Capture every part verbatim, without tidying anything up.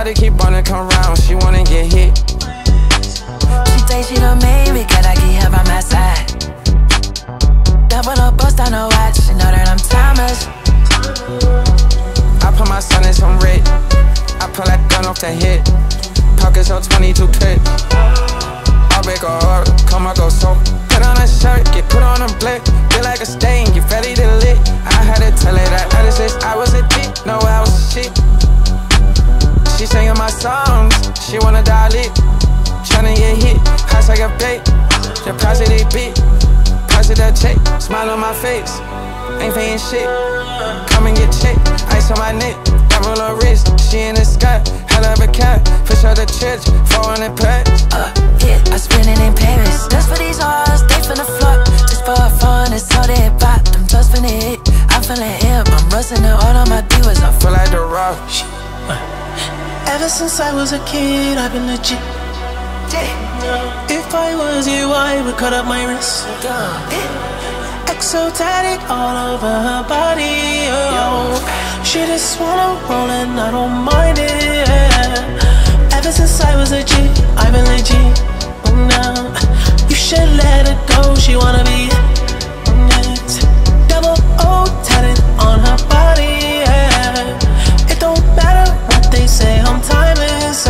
Shorty keep wanna come round, she wanna get hit. She say she done made me, cause I keep her by my side. Double up, bust on her watch, she know that I'm timeless. I put my son in some red, I pull that gun off the hip. Pockets on twenty-two clips. I'll break a order, come on, go so. Put on a shirt, get put on a blick. Feel like a stain, get ready to lit. I had to tell her that at six I was a dick, no I was a shit. She singing my songs, she wanna dial it. Tryna get hit, I take a bait. Deposit it beat, deposit that check. Smile on my face, ain't paying shit. Come and get checked, ice on my neck. Double her wrist, she in the sky. Hell of a cat, push out the church, four hundred packs. Uh, yeah, I spend it in Paris. Just for these hoes, they finna flock. Just for fun, it's all they pop. Them just finna hit, I'm feeling hip. I'm rusting it all on my divas. I feel like the rock. Ever since I was a kid, I've been legit. If I was you, I would cut up my wrist. Exotic all over her body, oh. She just wanna roll and I don't mind it. Ever since I was a G, I've been legit. Oh, now you should let her go. She wanna be it. Double O tatted on her body, yeah. It don't matter what they say, I'm timeless.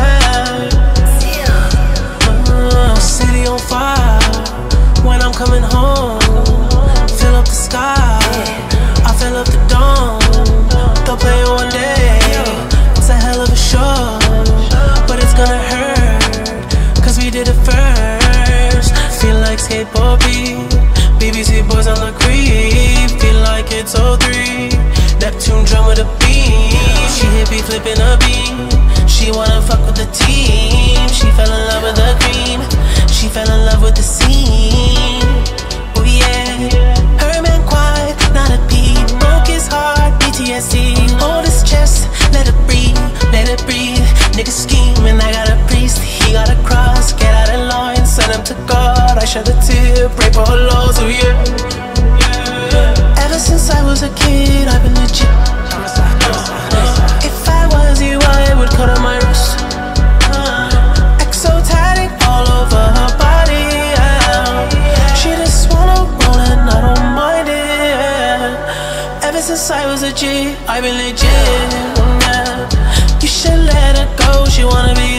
Uh, city on fire when I'm coming home. Fill up the sky, I fill up the dome. Don't play it one day, it's a hell of a show. But it's gonna hurt, cause we did it first. Feel like skateboard beat, B B C boys on the creep. Feel like it's oh three, Neptune drum with a beam. She hit me flipping a beam. She wanna fuck with the team. She fell in love with the green. She fell in love with the scene. Oh yeah, her man quiet, not a peep. Broke his heart, P T S D. Hold his chest, let it breathe, let it breathe. Nigga scheming, I got a priest. He got a cross, get out of line, send him to God. I shed a tear, pray for her loss, oh yeah. Ever since I was a kid, I've been legit. If I was you, I would cut on my wrist. Exotic all over her body, yeah. She just wanna roll and I don't mind it. Ever since I was a G, I've been legit, yeah. You should let her go, she wanna be